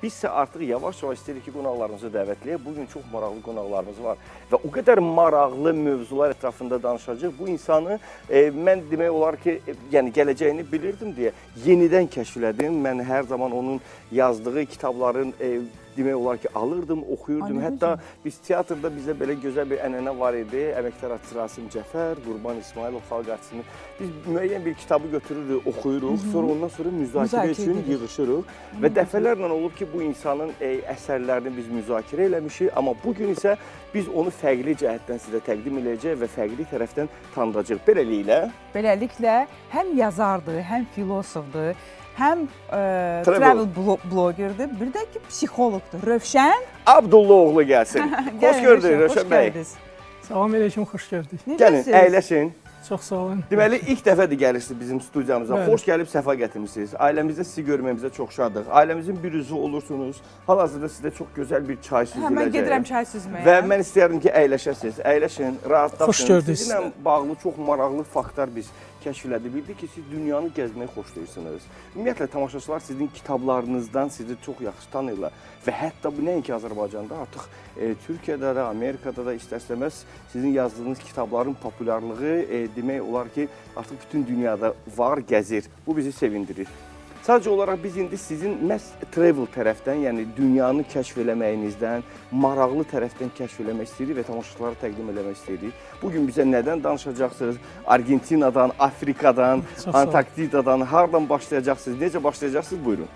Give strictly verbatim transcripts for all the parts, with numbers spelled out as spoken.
Biz isə artıq yavaş-yavaş istəyirik ki, qonaqlarımızı dəvətləyək. Bugün çox maraqlı qonaqlarımız var və o qədər maraqlı mövzular ətrafında danışacağıq. Bu insanı e, mən demək olar ki, e, yəni gələcəyini bilirdim deyə yenidən kəşf elədim. Mən hər zaman onun yazdığı kitabların e, demək olar ki, alırdım, oxuyurdum. Ay, hətta biz teatrda bizdə belə gözəl bir ənənə var idi. Əməkdar artist Rasim Cəfər, Qurban İsmailov xalq artistini. Biz müəyyən bir kitabı götürürük, oxuyuruq, Hı -hı. sonra ondan sonra müzakirə üçün edir. yığışırıq. Hı -hı. Və dəfələrlə olub ki, bu insanın e, əsərlərini biz müzakirə eləmişik. Amma bugün isə biz onu fərqli cəhətdən sizə təqdim edəcəyik və fərqli tərəfdən tanıdacağıq. Beləliklə, Beləliklə, həm yazardır, həm filosofdur, həm e, travel, travel blogerdir, bir də ki, psixologdur. Rövşən Abdullaoğlu gəlsin. Xoş gördük Rövşən bəy. Salam əleykum, xoş gördük. Gəlin, əyləşin. Çox sağ olun. Deməli, ilk dəfədir gəlirsiniz bizim studiyamıza. Bəli. Xoş gəlib, səfa gətirmişsiniz. Ailəmizdə sizi görməyimizə çox şadıq. Ailəmizin bir üzvü olursunuz. Hal-hazırda sizə çox gözəl bir çay süzüləcək. Mən gedirəm çay süzməyə. Və mən istəyərdim ki, əyləşəsiniz. Əyləşin, rahatlaşın. Xoş gördük. Sizinlə bağlı çox maraqlı faktlar biz kəşf elədik. Bildik ki, siz dünyanı gəzməyi xoşlayırsınız. Ümumiyyətlə, tamaşaçılar sizin kitablarınızdan sizi çox yaxşı tanıyırlar. Və hətta bu nəinki Azərbaycanda, artıq e, Türkiyədə də, Amerikada da istər-istəməz sizin yazdığınız kitabların populyarlığı e, demək olar ki, artıq bütün dünyada var, gəzir. Bu bizi sevindirir. Sadəcə olaraq biz indi sizin məhz travel tərəfdən, yəni dünyanı kəşf eləməyinizdən, maraqlı tərəfdən kəşf eləmək istəyirik və tamaşaçılara təqdim eləmək istəyirik. Bugün bizə nədən danışacaqsınız? Argentinadan, Afrikadan, Antarktidadan, hardan başlayacaqsınız? Necə başlayacaqsınız? Buyurun.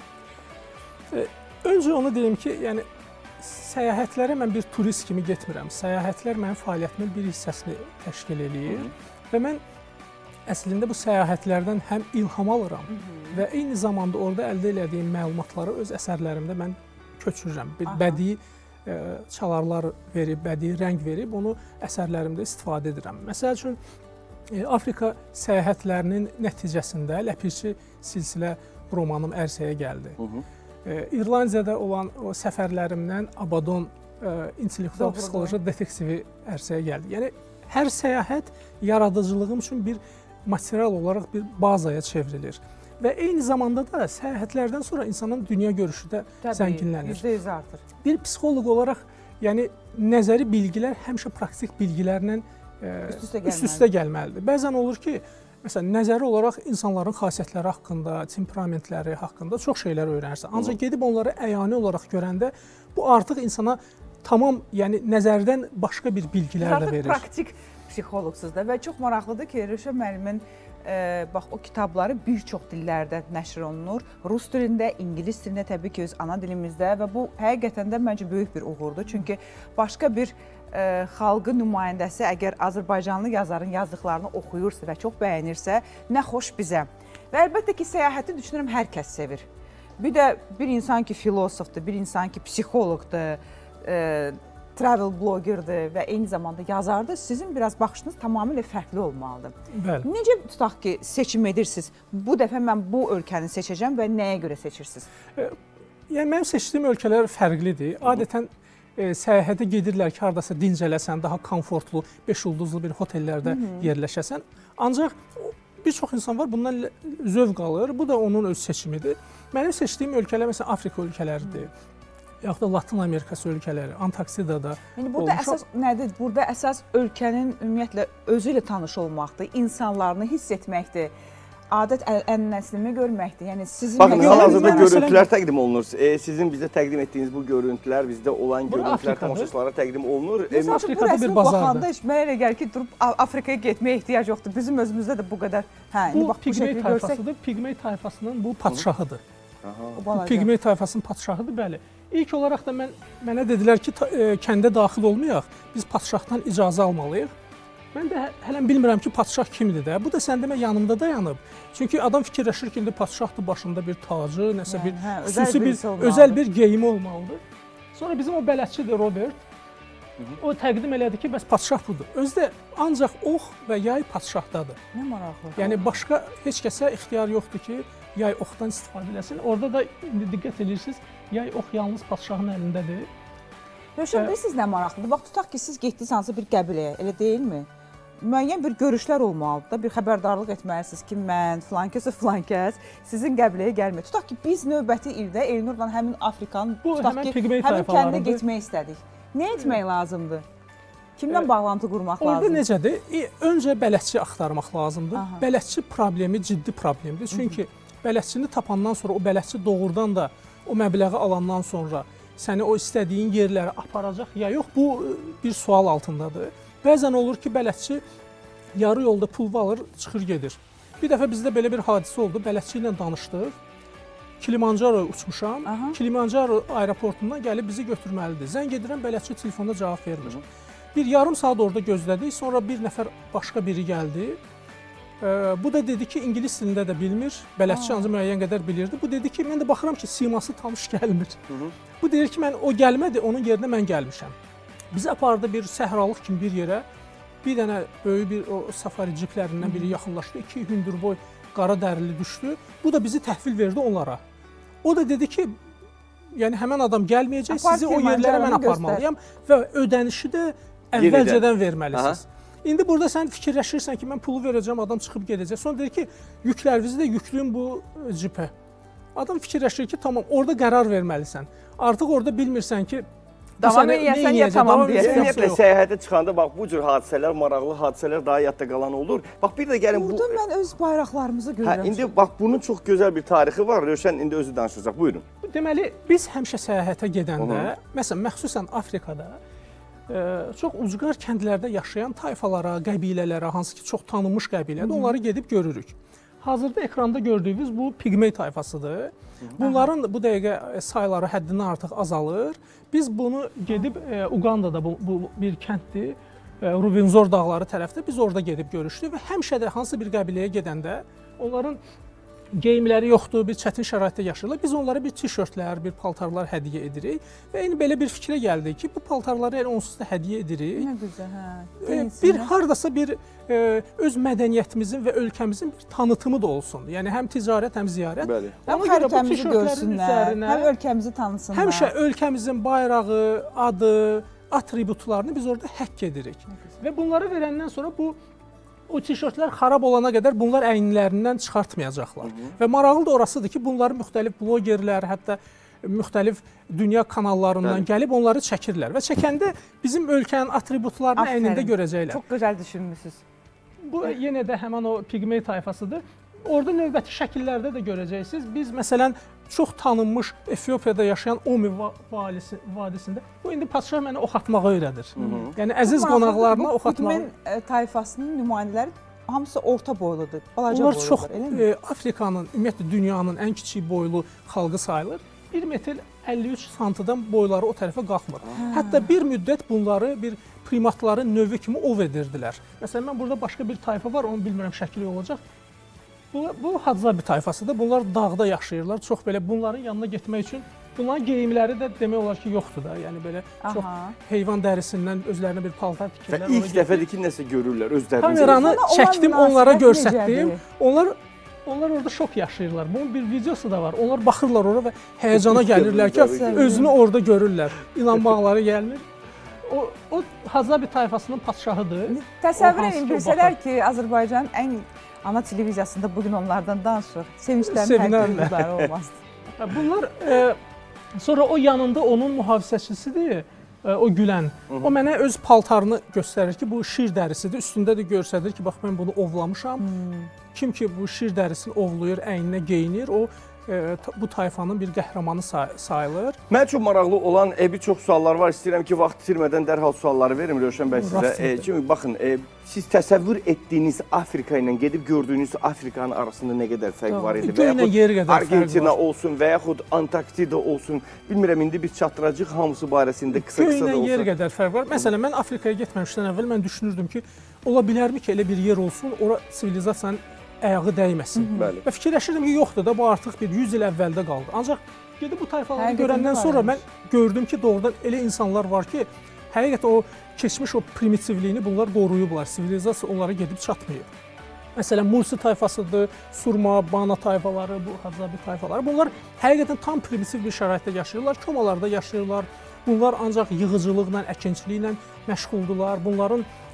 E, öncə onu deyim ki, yəni səyahətlərə mən bir turist kimi getmirəm. Səyahətlər mənim fəaliyyətimin bir hissəsini təşkil eləyir. Hı -hı. Və mən əslində bu səyahətlərdən həm ilham alıram Hı -hı. və eyni zamanda orada əldə etdiyim məlumatları öz əsərlərimdə mən köçürürəm. Bir Aha. bədii e, çalarlar verib, bədii rəng verib onu əsərlərimdə istifadə edirəm. Məsəl üçün e, Afrika səyahətlərinin nəticəsində Ləpirçi silsilə romanım ərsəyə gəldi. Hı -hı. e, İrlandiyada olan o səfərlərimdən Abadon e, intellektual psixoloji detektivi ərsəyə gəldi. Yəni hər səyahət yaradıcılığım üçün bir material olaraq bir bazaya çevrilir. Və eyni zamanda da səyahətlərdən sonra insanın dünya görüşü də zənginlənir. yüzdə yüz artır. Bir psixoloq olaraq, yəni nəzəri bilgilər həmişə praktik bilgilərlə üst-üstə gəlməlidir. Bəzən olur ki, məsələn, nəzəri olaraq insanların xasiyyətləri haqqında, temperamentləri haqqında çox şeylər öyrənirsən. Ancaq gedib onları əyani olaraq görəndə bu artıq insana tamam, yəni nəzərdən başqa bir bilgilər də verir. Artıq praktik psixoloqsuz da və çox maraqlıdır ki, Rövşən müəllimin e, bax o kitabları bir çox dillərdə nəşr olunur. Rus dilində, ingilis dilində, təbii ki, öz ana dilimizdə və bu həqiqətən də məncə böyük bir uğurdur. Çünki başqa bir e, xalqın nümayəndəsi əgər Azərbaycanlı yazarın yazdıqlarını oxuyursa və çox bəyənirsə, nə xoş bizə. Və əlbəttə ki, səyahəti düşünürəm hər kəs sevir. Bir də bir insan ki, filosofdur, bir insan ki, psixoloqdur, e, travel blogerdir və eyni zamanda yazardır, sizin biraz baxışınız tamamilə fərqli olmalıdır. Bəli. Necə tutaq ki, seçim edirsiniz? Bu dəfə mən bu ölkəni seçəcəm və nəyə görə seçirsiniz? E, yəni, mənim seçdiyim ölkələr fərqlidir. Adətən e, səyahətə gedirlər ki, haradasa dincələsən, daha komfortlu, beş ulduzlu bir hotellərdə Hı -hı. yerləşəsən. Ancaq bir çox insan var, bundan zövq alır. Bu da onun öz seçimidir. Mənim seçdiyim ölkələr, məsələn, Afrika ölkələridir. Hı -hı. yaxud da Latin Amerikası ölkələri, Antarktidada yəni, burada olmuş. Əsas nədir? Burada əsas ölkənin ümumiyyətlə özü ilə tanış olmaqdır, insanlarını hiss etməkdir, adət ənənəsini görməkdir. Yəni sizin Baxın, hal-hazırda görüntülər təqdim olunur. E, sizin bizə təqdim etdiyiniz bu görüntülər, bizdə olan görüntülər tamaşaçılara təqdim olunur. Məsələn, Afrikada bu bir bazardır. Mənə elə gəlir ki, durub Afrikaya getməyə ehtiyac yoxdur. Bizim özümüzdə də bu qədər. Hə, bu pigmey tayfasıdır. Pigmey tayfasının bu padşahıdır. Bu pigmey tayfasının padşahıdır, bəli. İlk olaraq da mən, mənə dedilər ki, e, kəndə daxil olmayaq, biz padşahdan icazə almalıyıq. Mən də hələm bilmirəm ki, padşah kimdir də. Bu da sən demə yanımda dayanıb. Çünki adam fikirləşir ki, indi padşahdır, başında bir tacı, nəsə bir hə, xüsusi bir, özəl bir geyimi olmalıdır. Sonra bizim o bələdçidir Robert, Hı -hı. o təqdim elədi ki, bəs padşah budur. Özdə ancaq ox və yay padşahdadır. Nə maraqlı. Yəni, başqa heç kəsə ixtiyar yoxdur ki, yay oxdan istifadə eləsin. Orada da indi diqqət edirsiniz, yay ox yalnız padşahın əlindədir. Rövşən, bilirsiniz nə maraqlıdır? Bax, tutaq ki, siz getdiniz hansısa bir qəbiləyə, elə deyilmi? müəyyən bir görüşlər olmalıdır da, bir xəbərdarlıq etməlisiniz ki, mən filan kəsə filan kəs sizin qəbiləyə gəlmir. Tutaq ki, biz növbəti ildə Elnurla həmin Afrikanın, bu, tutaq həmin ki, həmin kəndə getmək istədik. Nə etmək lazımdır? Kimdən e, bağlantı qurmaq orada lazımdır? Orada necədir? E, öncə bələdçi axtarmaq lazımdır. Aha. Bələdçi problemi ciddi problemdir. Çünki Hı -hı. bələdçini tapandan sonra, o bələdçi doğrudan da o məbləği alandan sonra səni o istədiyin yerlərə aparacaq ya yox, bu bir sual altındadır. Bəzən olur ki, bələdçi yarı yolda pul alır, çıxır gedir. Bir dəfə bizdə belə bir hadisə oldu, bələdçi ilə danışdıq. Kilimanjaro uçmuşam, Aha. Kilimanjaro aeroportundan gəlib bizi götürməlidir. Zəng edirəm, bələdçi telefonda cavab vermir. Hı -hı. Bir yarım saat orada gözlədik, sonra bir nəfər başqa biri gəldi. Ee, bu da dedi ki, ingilis dilində də bilmir, bələdçi ancaq müəyyən qədər bilirdi. Bu dedi ki, mən də baxıram ki, siması tanış gəlmir. Hı -hı. Bu deyir ki, mən o gəlmədi, onun yerinə mən gəlmişəm. Bizi apardı bir səhralıq kimi bir yerə. Bir dənə böyük bir o safari ciplərindən biri yaxınlaşdı. İki hündürboy qara dərili düşdü. Bu da bizi təhvil verdi onlara. O da dedi ki, yəni həmən adam gəlməyəcək, Apar sizi o yerlərə mən aparmalıyam və ödənişi də əvvəlcədən verməlisiniz. Aha. İndi burada sən fikirləşirsən ki, mən pulu verəcəm, adam çıxıb gedəcək. Sonra deyir ki, yüklərinizi də yüklüyün bu cipə. Adam fikirləşir ki, tamam, orada qərar verməlisən. Artıq orada bilmirsən ki, davam eləyəsən ya tamam deyəsən. Ümumiyyətlə, səyahətə çıxanda bax, bu cür hadisələr, maraqlı hadisələr daha yadda qalan olur. Bax, bir də gəlin bu... Burada mən öz bayraqlarımızı görürəm. Hə, indi bax, bunun çox gözəl bir tarixi var. Rövşən indi özü danışacaq. Buyurun. Deməli, biz həmişə səyahətə gedəndə, məsələn, məxsusən Afrikada, çox ucqar kəndlərdə yaşayan tayfalara, qəbilələrə, hansı ki, çox tanınmış qəbilədir, onları gedib görürük. Hazırda ekranda gördüyünüz bu Pigmey tayfasıdır. Bunların bu dəqiqə sayları həddindən artıq azalır. Biz bunu gedib Uqandada, bu, bu bir kənddir, Rubinzor dağları tərəfdə, biz orada gedib görüşdük və həmişə də hansı bir qəbiləyə gedəndə onların geyimləri yoxdur, bir çətin şəraitdə yaşayırlar. Biz onlara bir tişörtlər, bir paltarlar hədiyyə edirik və eyni belə bir fikrə gəldik ki, bu paltarları yəni onsuz da hədiyyə edirik. Nə gözəl, hə. Bir hardasa bir e, öz mədəniyyətimizin və ölkəmizin bir tanıtımı da olsun. Yəni həm ticarət, həm ziyarət. Bəli. Həm ölkəmizi görsünlər, həm ölkəmizi tanısınlar. Həmişə ölkəmizin bayrağı, adı, atributlarını biz orada həkk edirik. Və bunları verəndən sonra bu o tişörtlər xarab olana qədər bunlar əyinlərindən çıxartmayacaqlar. Hı -hı. Və maraqlı da orasıdır ki, bunları müxtəlif blogerlər, hətta müxtəlif dünya kanallarından Bəli. gəlib onları çəkirlər. Və çəkəndə bizim ölkənin atributlarını Aferin. əynində görəcəklər. Çox gözəl düşünmüsünüz. Bu yenə də həmən o Pigmey tayfasıdır. Orada növbəti şəkillərdə də görəcəksiniz. Biz məsələn çox tanınmış Efiopiyada yaşayan Omi valisi, vadisində bu indi padşah mənə ox atmağı öyrədir. Hı -hı. Yəni əziz qonaqlarına ox atmağı. Pigmey tayfasının nümayəndələri hamısı orta boyludur, balaca Onlar boyludur. Çox e, Afrikanın, ümumiyyətlə dünyanın ən kiçik boylu xalqı sayılır. bir metr əlli üç santidən boyları o tərəfə qalxmır. Hə. Hətta bir müddət bunları bir primatların növü kimi ov edirdilər. Məsələn, mən burada başqa bir tayfa var, onu bilmirəm şəkili olacaq. Bu, bu Hadzabi tayfasıdır. Bunlar dağda yaşayırlar. Çox belə bunların yanına getmək üçün bunların geyimləri də demək olar ki, yoxdur da. Yəni belə Aha. çox heyvan dərisindən özlərinə bir paltar tikirlər. Və ilk dəfədir ki, nəsə görürlər özlərini. Kameranı çəkdim, onlara göstərdim. Onlar onlar orada şok yaşayırlar. Bunun bir videosu da var. Onlar baxırlar ora və həyəcana gəlirlər ki, özünü orada görürlər. İnanmaqları gəlmir. O, o Hadzabi tayfasının padşahıdır. Təsəvvür edin, bilsələr ki, Azərbaycanın ən ana televiziyasında bugün onlardan danışır. Sevinclərin həddi olmazdı. Bunlar e, sonra o yanında onun mühafizəçisidir, e, o gülən. Hı -hı. O mənə öz paltarını göstərir ki, bu şir dərisidir. Üstündə də göstərir ki, bax mən bunu ovlamışam. Hmm. Kim ki bu şir dərisini ovlayır, əyninə geyinir, o e, bu tayfanın bir qəhrəmanı say sayılır. Mən çox maraqlı olan e, bir çox suallar var. İstəyirəm ki, vaxt itirmədən dərhal sualları verim Rövşən bəy sizə. E, çünki baxın, e, siz təsəvvür etdiyiniz Afrika ilə gedib gördüyünüz Afrikanın arasında nə qədər fərq Doğru. var idi? Və yaxud Argentina olsun və yaxud Antarktida olsun. Bilmirəm, indi biz çatdıracaq hamısı barəsində qısa-qısa da olsa. Göylə yer qədər fərq var. Məsələn, mən Afrikaya getməmişdən əvvəl mən düşünürdüm ki, ola bilərmi ki, elə bir yer olsun, ora sivilizasiyanın ayağı dəyməsin. Hı -hı. Və fikirləşirdim ki, yoxdur da, bu artıq bir yüz il əvvəldə qaldı. Ancaq gedib bu tayfaları görəndən sonra mən gördüm ki, doğrudan elə insanlar var ki, həqiqətən o keçmiş o primitivliyini bunlar qoruyublar. Sivilizasiya onlara gedib çatmayıb. Məsələn, Mursi tayfasıdır, Surma, Bana tayfaları, bu Hadzabi tayfaları. Bunlar həqiqətən tam primitiv bir şəraitdə yaşayırlar, komalarda yaşayırlar. Bunlar ancaq yığıcılıqla, əkinçiliklə məşğuldular. Bunların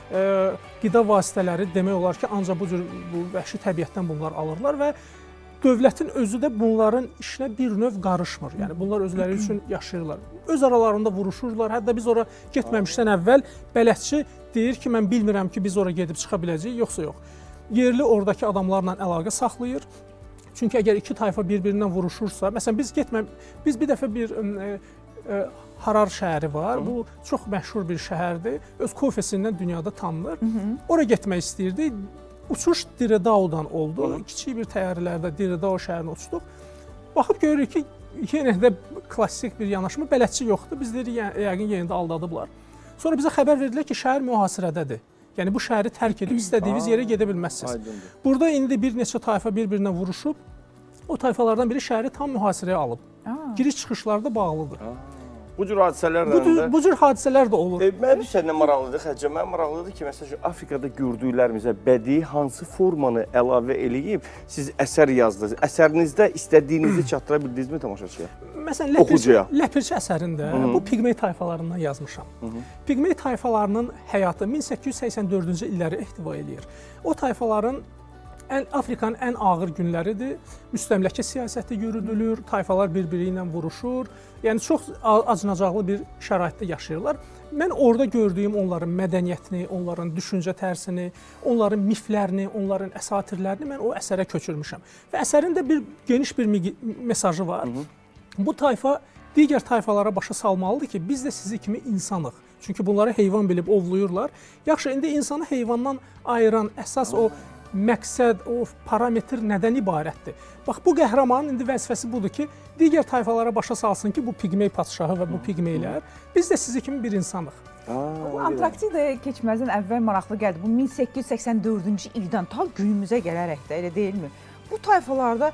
qida vasitələri demək olar ki, ancaq bu cür bu vəhşi təbiətdən bunlar alırlar və dövlətin özü də bunların işinə bir növ qarışmır. Yəni bunlar özləri üçün yaşayırlar. Öz aralarında vuruşurlar. Hətta biz ora getməmişdən əvvəl bələdçi deyir ki, mən bilmirəm ki, biz ora gedib çıxa biləcəyik, yoxsa yox. Yerli oradakı adamlarla əlaqə saxlayır. Çünki əgər iki tayfa bir-birindən vuruşursa, məsələn biz getmə biz bir dəfə bir e, e, Harar şəhəri var. Hı. Bu çox məşhur bir şəhərdir. Öz kofesindən dünyada tanınır. Hı -hı. Ora getmək istəyirdi. Uçuş Diredau'dan oldu. Hı. Kiçik bir təyyarələrdə Diredau şəhərinə uçduq. Baxıb görürük ki, yenə də klassik bir yanaşma, bələdçi yoxdur. Biz deyirik, yəqin yenə də aldadıblar. Sonra bizə xəbər verdilər ki, şəhər mühasirədədir. Yəni bu şəhəri tərk edib istədiyiniz yerə gedə bilməzsiniz. Burada indi bir neçə tayfa bir-birinə vuruşub, o tayfalardan biri şəhəri tam mühasirəyə alıb. Giriş-çıxışlar da bağlıdır. Aa. Bu cür hadisələr də bu, bu cür hadisələr də olur. E, Mənim səndən maraqlıdır, Xədicə, mənim maraqlıdır ki, məsələn, Afrikada gördüklərimizə bədii hansı formanı əlavə eləyib, siz əsər yazdınız. Əsərinizdə istədiyinizi çatdıra bildinizmi tamaşaçıya? Məsələn, Ləpirçi, Ləpirçi əsərində Hı -hı. bu Pigmey tayfalarından yazmışam. Hı -hı. Pigmey tayfalarının həyatı min səkkiz yüz səksən dördüncü illəri ehtiva eləyir. O tayfaların Ən, Afrikanın ən ağır günləridir. Müstəmləkə siyasəti yürüdülür, tayfalar bir-biri ilə vuruşur. Yəni çox acınacaqlı bir şəraitdə yaşayırlar. Mən orada gördüyüm onların mədəniyyətini, onların düşüncə tərzini, onların miflərini, onların əsatirlərini mən o əsərə köçürmüşəm. Və əsərin də bir geniş bir mesajı var. Hı -hı. Bu tayfa digər tayfalara başa salmalıdır ki, biz də sizi kimi insanıq. Çünki bunları heyvan bilib ovluyurlar. Yaxşı, indi insanı heyvandan ayıran əsas o məqsəd, o parametr nədən ibarətdir? Bax, bu qəhrəmanın indi vəzifəsi budur ki, digər tayfalara başa salsın ki, bu Pigmey padşahı və bu Pigmeylər, biz də sizi kimi bir insanıq. Bu Antarktidaya keçməzdən əvvəl maraqlı gəldi. Bu min səkkiz yüz səksən dördüncü ildən ta günümüzə gələrək də, elə deyilmi? Bu tayfalarda,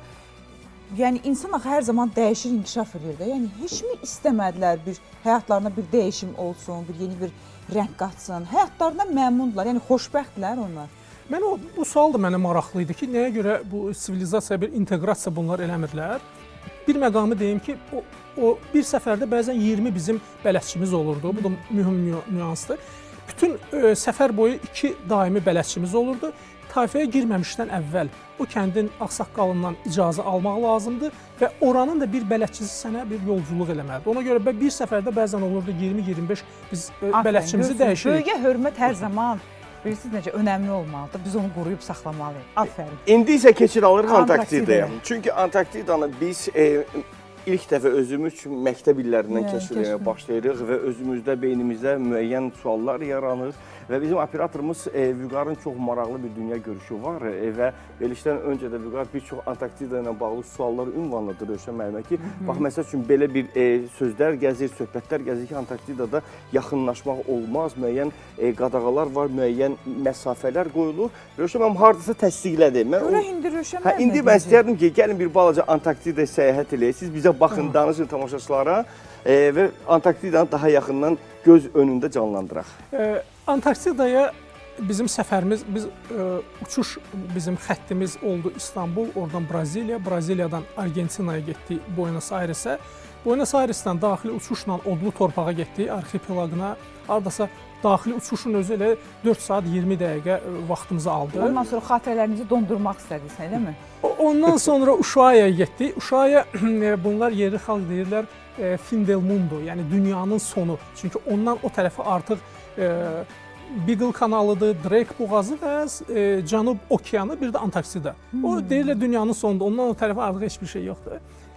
yəni insan axı hər zaman dəyişir, inkişaf edir də. Yəni heç mi istəmədilər bir həyatlarına bir dəyişim olsun, bir yeni bir rəng qatsın? Həyatlarına məmnundular, yəni xoşbəxtdirlər onlar. Mən o, bu sual da mənə maraqlı idi ki, nəyə görə bu sivilizasiya, bir inteqrasiya bunlar eləmirlər? Bir məqamı deyim ki, o, o bir səfərdə bəzən iyirmi bizim bələdçimiz olurdu. Bu da mühüm nüansdır. Bütün e, səfər boyu iki daimi bələdçimiz olurdu. Tayfaya girməmişdən əvvəl o kəndin ağsaqqalından icazə almaq lazımdır və oranın da bir bələdçisi sənə bir yolculuq eləməlidir. Ona görə bir səfərdə bəzən olurdu iyirmi iyirmi beş biz e, bələdçimizi dəyişirik. Böyüyə hörmət hər zaman bilirsiniz necə önəmli olmalıdır. Biz onu qoruyub saxlamalıyıq. Aferin. İndi isə keçid alırıq Antarktidaya. Çünki Antarktidanı biz e, ilk dəfə özümüz üçün məktəb illərindən kəşf etməyə başlayırıq və özümüzdə, beynimizdə müəyyən suallar yaranır. Və bizim operatorumuz e, Vüqarın çox maraqlı bir dünya görüşü var e, və verilişdən öncə də Vüqar bir çox Antarktida ilə bağlı sualları ünvanladı Rövşən müəllimə ki, bax məsəl üçün belə bir e, sözlər gəzir, söhbətlər gəzir ki, Antarktidada yaxınlaşmaq olmaz, müəyyən e, qadağalar var, müəyyən məsafələr qoyulur. Rövşən müəllim hardasa təsdiqlədi. Mən Görə indi Rövşən müəllim. Hə, indi mən istəyərdim ki, gəlin bir balaca Antarktidaya səyahət eləyək. Siz bizə baxın, danışın tamaşaçılara e, və Antarktidanı daha yaxından göz önündə canlandıraq. E, Antarktidaya bizim səfərimiz, biz e, uçuş bizim xəttimiz oldu İstanbul, oradan Braziliya, Braziliyadan Argentinaya getdik, Buenos Airesə. Buenos Airesdən daxili uçuşla odlu torpağa getdik, arxipelagına. Hardasa daxili uçuşun özü elə dörd saat iyirmi dəqiqə vaxtımızı aldı. Ondan sonra xatirələrinizi dondurmaq istədiniz, elə mi? Ondan sonra Uşuaya'ya getdik. Uşuaya bunlar yerli xalq deyirlər fin del mundo, yəni dünyanın sonu. Çünki ondan o tərəfə artıq e, Beagle kanalıdır, Drake boğazı və e, Cənub okeanı, bir də Antarktida. Hmm. O deyirlər dünyanın sonudur. Ondan o tərəfə artıq heç bir şey yoxdur.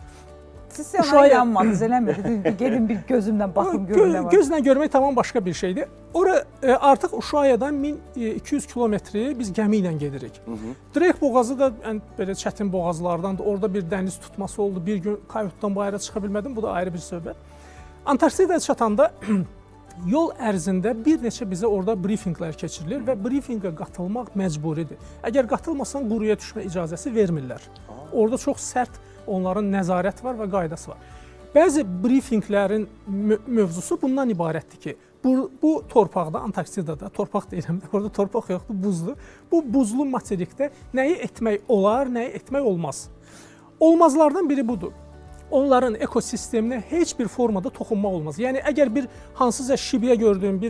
Siz ona inanmadınız, eləmi? Gedin bir gözümlə baxın, görün nə var. Gözlə görmək tamam başqa bir şeydir. Ora e, artıq Uşuaya'dan min iki yüz kilometri biz gəmi ilə gedirik. Hı -hı. Drake boğazı da ən belə çətin boğazlardandır. Orada bir dəniz tutması oldu. Bir gün kayutdan bayıra çıxa bilmədim. Bu da ayrı bir söhbət. Antarktidaya çatanda yol ərzində bir neçə bizə orada brifinqlər keçirilir və brifinqə qatılmaq məcburidir. Əgər qatılmasan quruya düşmə icazəsi vermirlər. Orada çox sərt onların nəzarət var və qaydası var. Bəzi brifinqlərin mövzusu bundan ibarətdir ki, bu, bu torpaqda, Antarktidada, torpaq deyirəm, orada torpaq yoxdur, buzdur. Bu buzlu materikdə nəyi etmək olar, nəyi etmək olmaz. Olmazlardan biri budur. Onların ekosisteminə heç bir formada toxunmaq olmaz. Yəni, əgər bir hansısa şibiyə gördüyün bir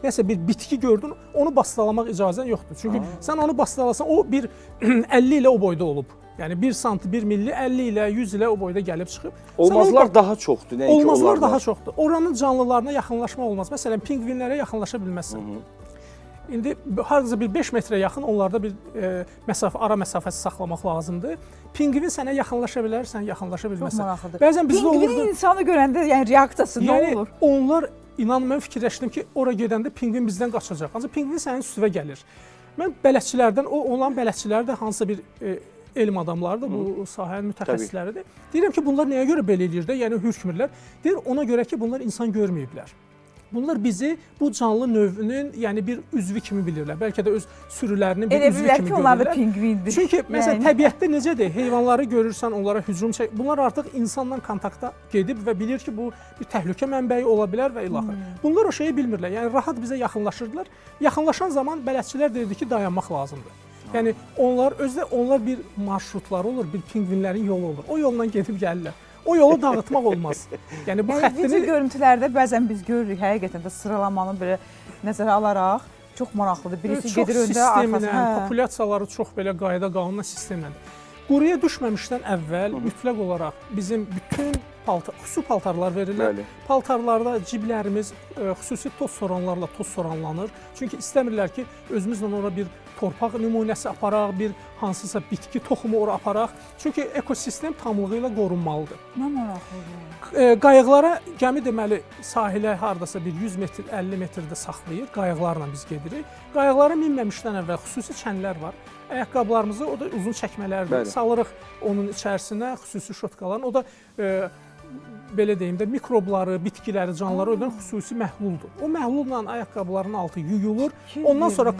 nəsə bir bitki gördün, onu bastalamaq icazən yoxdur. Çünki Aa. sən onu bastalasan, o bir əlli ilə o boyda olub. Yəni bir santi, bir milli, əlli ilə, yüz ilə o boyda gəlib çıxıb. Olmazlar o, daha çoxdur, nəinki onlardan. Olmazlar daha çoxdur. Oranın canlılarına yaxınlaşmaq olmaz. Məsələn, pingvinlərə yaxınlaşa bilməzsən. Hı -hı. İndi hardasa bir beş metrə yaxın onlarda bir e, məsafə, ara məsafəsi saxlamaq lazımdır. Pingvin sənə yaxınlaşa bilərsən, yaxınlaşa bilməzsən. Çox maraqlıdır. Bəzən bizdə olurdu. Pingvinin insanı görəndə yəni reaksiyası nə yəni, olur? Onlar, inan mən fikirləşdim ki, ora gedəndə pingvin bizdən qaçacaq. Ancaq pingvin sənin üstünə gəlir. Mən bələdçilərdən, o olan bələdçilər də hansısa bir e, elm adamlarıdır, bu sahənin mütəxəssisləridir. Deyirəm ki, bunlar nəyə görə belə eləyir də, yəni hürkmürlər. Deyir, ona görə ki, bunlar insan görməyiblər. Bunlar bizi bu canlı növünün, yəni bir üzvü kimi bilirlər. Bəlkə də öz sürülərinin bir Elə üzvü kimi görürlər. Elə bilirlər ki, onlar da pingvindir. Çünki məsələn, yəni. Təbiətdə necədir? Heyvanları görürsən, onlara hücum çək. Bunlar artıq insanla kontakta gedib və bilir ki, bu bir təhlükə mənbəyi ola bilər və ilaxır. Hmm. Bunlar o şeyi bilmirlər. Yəni rahat bizə yaxınlaşırdılar. Yaxınlaşan zaman bələdçilər deyirdi ki, dayanmaq lazımdır. Yəni onlar özdə onlar bir marşrutları olur, bir pingvinlərin yolu olur. O yolla gedib gəlirlər. O yolu dağıtmaq olmaz. Yəni bu yəni, xəttini video görüntülərdə bəzən biz görürük, həqiqətən də sıralamanı belə nəzərə alaraq çox maraqlıdır. Birisi gedir öndə, arxasına. Populyasiyaları çox belə qayda qanunla sistemləndir. Quruya düşməmişdən əvvəl mütləq olaraq bizim bütün paltar, xüsusi paltarlar verirlər. Bəli. Paltarlarda ciblərimiz e, xüsusi toz soranlarla toz soranlanır. Çünki istəmirlər ki, özümüzlə ora bir torpaq nümunəsi aparaq, bir hansısa bitki toxumu ora aparaq. Çünki ekosistem tamlığı ilə qorunmalıdır. Nə maraqlıdır. E, qayıqlara gəmi deməli sahilə hardasa bir yüz metr, əlli metrdə saxlayır. Qayıqlarla biz gedirik. Qayıqlara minməmişdən əvvəl xüsusi çənlər var. Ayaqqabılarımızı, o da uzun çəkmələrdir. Salırıq onun içərisinə, xüsusi şotkaların. O da e, belə deyim də mikrobları, bitkiləri, canlıları öldürən xüsusi məhluldur. O məhlulla ayaqqabıların altı yuyulur. Ondan sonra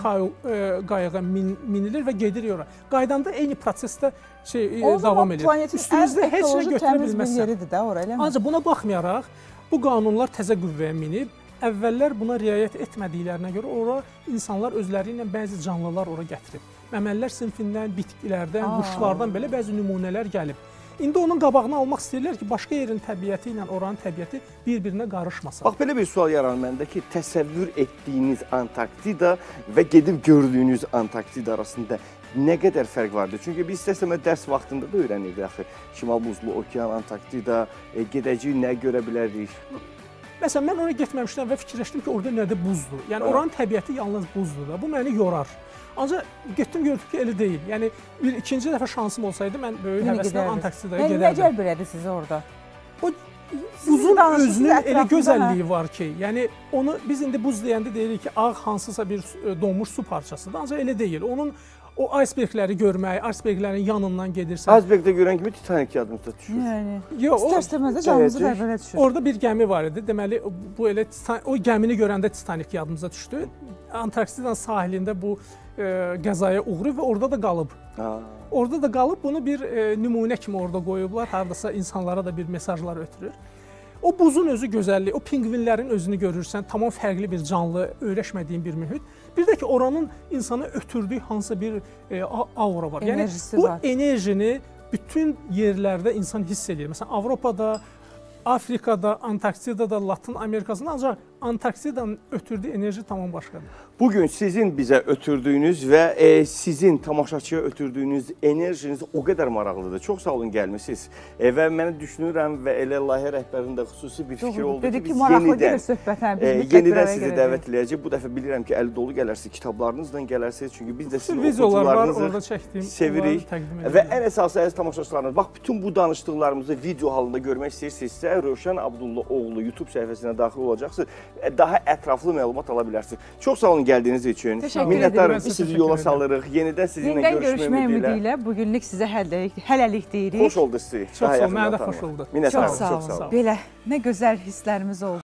qayığa min, minilir və gedir ora. Qaydanda eyni prosesdə şey o davam edir. Üstünüzdə heç nə götürə bilməzsən. Ancaq buna baxmayaraq bu qanunlar təzə qüvvəyə minib. Əvvəllər buna riayət etmədiklərinə görə ora insanlar özləri ilə bəzi canlılar ora gətirib. Məməlilər sinfindən, bitkilərdən, Aa. quşlardan belə bəzi nümunələr gəlib. İndi onun qabağını almaq istəyirlər ki, başqa yerin təbiəti ilə oranın təbiəti bir-birinə qarışmasın. Bax, belə bir sual yaranır məndə ki, təsəvvür etdiyiniz Antarktida və gedib gördüyünüz Antarktida arasında nə qədər fərq vardır? Çünki biz istəsəmə dərs vaxtında da öyrənirdik axı. Şimal buzlu okean, Antarktida, e, gedəcəyik, nə görə bilərik? Məsələn, mən oraya getməmişdən və fikirləşdim ki, orada nədir buzdur. Yəni, oranın təbiəti yalnız buzdur da. Bu məni yorar. Ancaq getdim gördüm ki, elə deyil. Yəni, bir ikinci dəfə şansım olsaydı, mən böyük həvəslə Antarktidaya gedərdim. Yəni, nə cəlb sizi orada? O buzun özünün elə gözəlliyi var ki, yəni, onu biz indi buz deyəndə deyirik ki, ağ hansısa bir donmuş su parçasıdır. Ancaq elə deyil. Onun o icebergləri görmək, iceberglərin yanından gedirsən. Icebergdə görən kimi Titanik yadımızda düşür. Yəni, istər-istəməzdə canımızı bərbələ düşür. Orada bir gəmi var idi. Deməli, bu elə o gəmini görəndə Titanik yadımıza düşdü. Antarktidanın sahilində bu e, qəzaya uğrayıb və orada da qalıb. Ha. Orada da qalıb, bunu bir e, nümunə kimi orada qoyublar. Hardasa insanlara da bir mesajlar ötürür. O buzun özü gözəlliyi, o pingvinlərin özünü görürsən, tamam fərqli bir canlı, öyrəşmədiyin bir mühit. Bir də ki, oranın insana ötürdüyü hansısa bir e, aura var. Enerjisi yəni, bu var. enerjini bütün yerlərdə insan hiss edir. Məsələn, Avropada, Afrikada, Antarktidada, Latın Amerikasında, ancaq Antarktidanın ötürdüyü enerji tamam başqadır. Bugün sizin bizə ötürdüyünüz və e, sizin tamaşaçıya ötürdüyünüz enerjiniz o qədər maraqlıdır. Çox sağ olun gəlmişsiniz. E, və mən düşünürəm və elə layihə rəhbərində xüsusi bir fikir oldu Dedi ki, biz ki, maraqlı yenidən, söhbət, hə, e, yenidən sizi dəvət edəcəyik. Bu dəfə bilirəm ki, əli dolu gələrsiniz, kitablarınızla gələrsiniz. Çünki biz də sizin oxucularınızı sevirik. Və ən əsası əziz tamaşaçılarınız, bax, bütün bu danışdıqlarımızı video halında görmək istəyirsinizsə, Rövşən Abdullaoğlu YouTube səhifəsinə daxil olacaqsınız. Daha ətraflı məlumat ala bilərsiniz. Çox sağ olun gəldiyiniz üçün. Minnətdarım, sizi yola salırıq. Yenidən sizinlə görüşmək ümidi ilə. Bugünlük sizə hələlik deyirik. Xoş oldu sizi. Çox sağ olun, mənə də xoş oldu. Minnətdarım, çox sağ olun. Belə, nə gözəl hisslərimiz oldu.